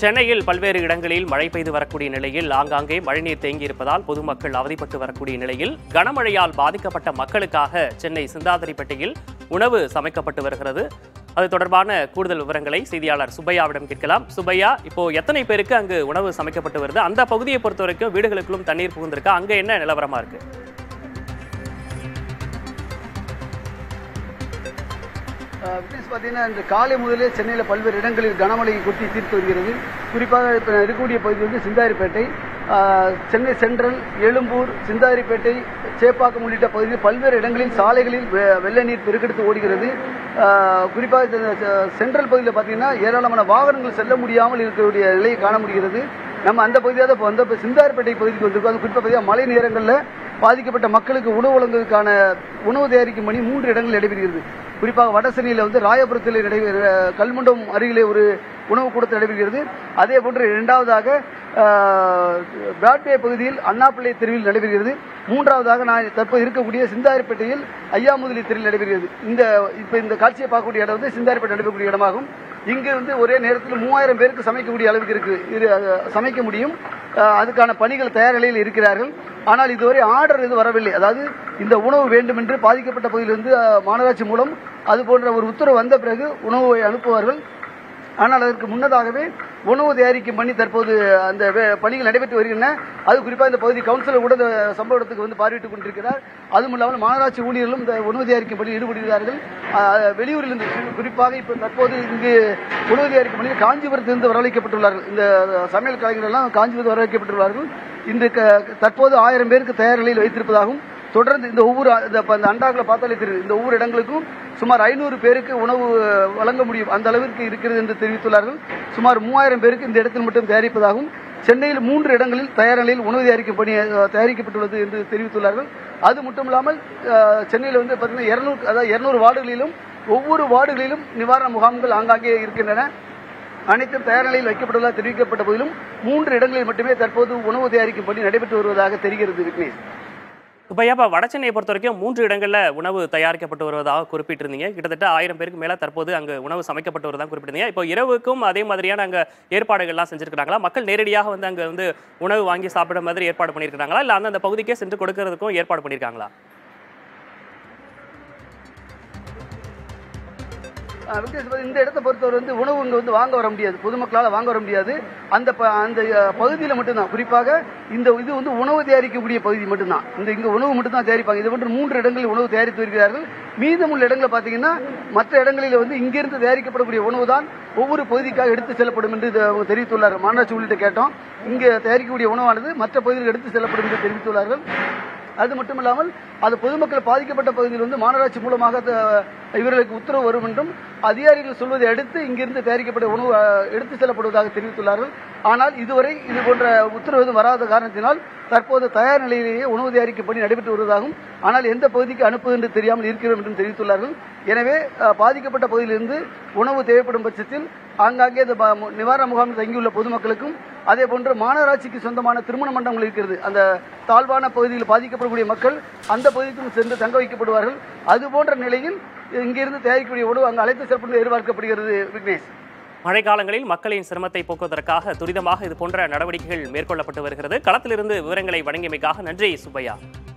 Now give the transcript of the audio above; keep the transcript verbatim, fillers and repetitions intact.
சென்னையில் பல்வேறு இடங்களில் மழை பெய்து வரக்கூடிய நிலையில் ஆங்காங்கே மழைநீர் தேங்கியிருப்பதால் பொதுமக்கள் அவதிப்பட்டு வரக்கூடிய நிலையில் கனமழையால் பாதிக்கப்பட்ட மக்களுக்காக சென்னை சிந்தாதிரிப்பேட்டையில் உணவு சமைக்கப்பட்டு வருகிறது. அது தொடர்பான கூடுதல் விவரங்களை செய்தியாளர் சுப்பையாவிடம் கேட்கலாம். சுப்பையா, இப்போ எத்தனை பேருக்கு அங்கு உணவு சமைக்கப்பட்டு வருது? அந்த பகுதியை பொறுத்த வரைக்கும் வீடுகளுக்குள்ளும் தண்ணீர் புகுந்திருக்கா? அங்க என்ன நிலவரமா இருக்கு? பார்த்தீங்கன்னா இந்த காலை முதலே சென்னையில் பல்வேறு இடங்களில் கனமழை கொட்டி தீர்த்து வருகிறது. குறிப்பாக இப்போ இருக்கக்கூடிய பகுதி வந்து சிந்தாதிரிப்பேட்டை, சென்னை சென்ட்ரல், எழும்பூர், சிந்தாதிரிப்பேட்டை, சேப்பாக்கம் உள்ளிட்ட பகுதியில் பல்வேறு இடங்களில் சாலைகளில் வெள்ள நீர் பெருக்கெடுத்து ஓடுகிறது. குறிப்பாக சென்ட்ரல் பகுதியில் பார்த்தீங்கன்னா ஏராளமான வாகனங்கள் செல்ல முடியாமல் இருக்கக்கூடிய நிலையை காண முடிகிறது. நம்ம அந்த பகுதியாக இப்போ வந்து சிந்தாதிரிப்பேட்டை பகுதிக்கு வந்திருக்கோம். அது குறிப்பாக பார்த்தீங்கன்னா மழை நேரங்களில் பாதிக்கப்பட்ட மக்களுக்கு உணவு வழங்குவதற்கான உணவு தயாரிக்கும் பணி மூன்று இடங்களில் நடைபெறுகிறது. குறிப்பாக வடசென்னையில் வந்து ராயபுரத்தில் நடைபெற கல்மண்டபம் அருகிலே ஒரு உணவு கூடத்தில் நடைபெறுகிறது. அதே போன்று இரண்டாவதாக பிராட்வே பகுதியில் அண்ணாப்பிள்ளை தெருவில் நடைபெறுகிறது. மூன்றாவதாக நான் தற்போது இருக்கக்கூடிய சிந்தாதிரிப்பேட்டையில் ஐயாமுதலி தெருவில் நடைபெறுகிறது. இந்த இப்போ இந்த காட்சியை பார்க்கக்கூடிய இடம் வந்து சிந்தாதிரிப்பேட்டை நடைபெறக்கூடிய இடமாகும். இங்கு வந்து ஒரே நேரத்தில் மூவாயிரம் பேருக்கு சமைக்கக்கூடிய அளவுக்கு இருக்கு இது சமைக்க முடியும். அதுக்கான பணிகள் தயார் நிலையில் இருக்கிறார்கள். ஆனால் இதுவரை ஆர்டர் இது வரவில்லை. அதாவது இந்த உணவு வேண்டும் என்று பாதிக்கப்பட்ட பகுதியிலிருந்து மாநகராட்சி மூலம் அது போன்ற ஒரு உத்தரவு வந்த பிறகு உணவை அனுப்புவார்கள். ஆனால் அதற்கு முன்னதாகவே உணவு தயாரிக்கும் பணி தற்போது அந்த பணிகள் நடைபெற்று வருகின்றன. அது குறிப்பாக இந்த பகுதி கவுன்சிலர் கூட இந்த சம்பவத்துக்கு வந்து பார்வையிட்டுக் கொண்டிருக்கிறார். அதுவும் இல்லாமல் மாநகராட்சி ஊழியர்களும் இந்த உணவு தயாரிக்கும் பணியில் ஈடுபடுகிறார்கள். வெளியூரில் இருந்து குறிப்பாக இப்போ தற்போது இங்கு உணவு தயாரிக்கும் பணியில் காஞ்சிபுரத்திலிருந்து வரவழைக்கப்பட்டுள்ளார்கள். இந்த சமையல் கலைஞர்கள் எல்லாம் காஞ்சிபுரத்தில் வரவழைக்கப்பட்டுள்ளார்கள். இன்று தற்போது ஆயிரம் பேருக்கு தயார் நிலையில் வைத்திருப்பதாகவும் தொடர்ந்து இந்த ஒவ்வொரு அந்த அண்டாக்களை பார்த்தாலே தெரியுது, இந்த ஒவ்வொரு இடங்களுக்கும் சுமார் ஐநூறு பேருக்கு உணவு வழங்க முடியும் அந்த அளவிற்கு இருக்கிறது என்று தெரிவித்துள்ளார்கள். சுமார் மூவாயிரம் பேருக்கு இந்த இடத்தில் மட்டும் தயாரிப்பதாகவும் சென்னையில் மூன்று இடங்களில் தயார் நிலையில் உணவு தயாரிக்கும் பணி தயாரிக்கப்பட்டுள்ளது என்று தெரிவித்துள்ளார்கள். அது மட்டும் இல்லாமல் சென்னையில் வந்து பார்த்தீங்கன்னா இருநூறு அதாவது இருநூறு வார்டுகளிலும் ஒவ்வொரு வார்டுகளிலும் நிவாரண முகாம்கள் ஆங்காங்கே இருக்கின்றன. அனைத்தும் தயார் நிலையில் வைக்கப்பட்டுள்ளதாக தெரிவிக்கப்பட்ட போதிலும் மூன்று இடங்களில் மட்டுமே தற்போது உணவு தயாரிக்கும் பணி நடைபெற்று வருவதாக தெரிகிறது. விக்னேஷ், இப்போ வடசென்னையை பொறுத்த வரைக்கும் மூன்று இடங்களில் உணவு தயாரிக்கப்பட்டு வருவதாக குறிப்பிட்டிருந்தீங்க. கிட்டத்தட்ட ஆயிரம் பேருக்கு மேலே தற்போது அங்கே உணவு சமைக்கப்பட்டு வருவதாக குறிப்பிட்டிருந்தீங்க. இப்போ இரவுக்கும் அதே மாதிரியான அங்கே ஏற்பாடுகள்லாம் செஞ்சிருக்கிறாங்களா? மக்கள் நேரடியாக வந்து அங்கே வந்து உணவு வாங்கி சாப்பிட மாதிரி ஏற்பாடு பண்ணியிருக்கிறாங்களா, இல்லை அந்தந்த பகுதிக்கே சென்று கொடுக்கறதுக்கும் ஏற்பாடு பண்ணியிருக்காங்களா? இந்த இடத்தை பொறுத்தவரை வந்து உணவு இங்கே வந்து வாங்க வர முடியாது, பொதுமக்களால் வாங்க வர முடியாது. அந்த அந்த பகுதியில் மட்டும்தான், குறிப்பாக இந்த இது வந்து உணவு தயாரிக்கக்கூடிய பகுதி மட்டும்தான். இந்த இங்கே உணவு மட்டும்தான் தயாரிப்பாங்க. இது போன்று மூன்று இடங்களில் உணவு தயாரித்து வருகிறார்கள். மீதமுள்ள இடங்களில் பார்த்தீங்கன்னா மற்ற இடங்களில் வந்து இங்கிருந்து தயாரிக்கப்படக்கூடிய உணவு தான் ஒவ்வொரு பகுதிக்காக எடுத்து செல்லப்படும் என்று தெரிவித்துள்ளார். மாநகராட்சி உள்ளிட்ட கேட்டோம். இங்கே தயாரிக்கக்கூடிய உணவானது மற்ற பகுதியில் எடுத்து செல்லப்படும் என்று தெரிவித்துள்ளார்கள். அது மட்டும் இல்லாமல் அது பொதுமக்கள் பாதிக்கப்பட்ட பகுதியில் வந்து மாநகராட்சி மூலமாக இவர்களுக்கு உத்தரவு வரும் என்றும் அதிகாரிகள் சொல்வதை அடுத்து இங்கிருந்து தயாரிக்கப்பட்ட உணவு எடுத்து செல்லப்படுவதாக தெரிவித்துள்ளார்கள். ஆனால் இதுவரை இது போன்ற உத்தரவு வராத காரணத்தினால் தற்போது தயார் நிலையிலேயே உணவு தயாரிக்கும் பணி நடைபெற்று வருவதாகவும், ஆனால் எந்த பகுதிக்கு அனுப்புவது என்று தெரியாமல் இருக்கிறோம் என்றும் தெரிவித்துள்ளார்கள். எனவே பாதிக்கப்பட்ட பகுதியிலிருந்து உணவு தேவைப்படும் பட்சத்தில் ஆங்காங்கே நிவாரண முகாமில் தங்கியுள்ள பொதுமக்களுக்கும், அதே போன்று மாநகராட்சிக்கு சொந்தமான திருமண மண்டபங்கள் இருக்கிறது, அந்த தாழ்வான பகுதியில் பாதிக்கப்படக்கூடிய மக்கள் அந்த பகுதிக்கும் சென்று தங்க வைக்கப்படுவார்கள். அது போன்ற நிலையில் இங்கிருந்து தயாரிக்கக்கூடிய உணவு அங்கு அழைத்து செல்லப்படுவது எதிர்பார்க்கப்படுகிறது. விக்னேஷ், மழை காலங்களில் மக்களின் சிரமத்தை போக்குவதற்காக துரிதமாக இது போன்ற நடவடிக்கைகள் மேற்கொள்ளப்பட்டு வருகிறது. களத்திலிருந்து விவரங்களை வழங்கியமைக்காக நன்றி சுப்பையா.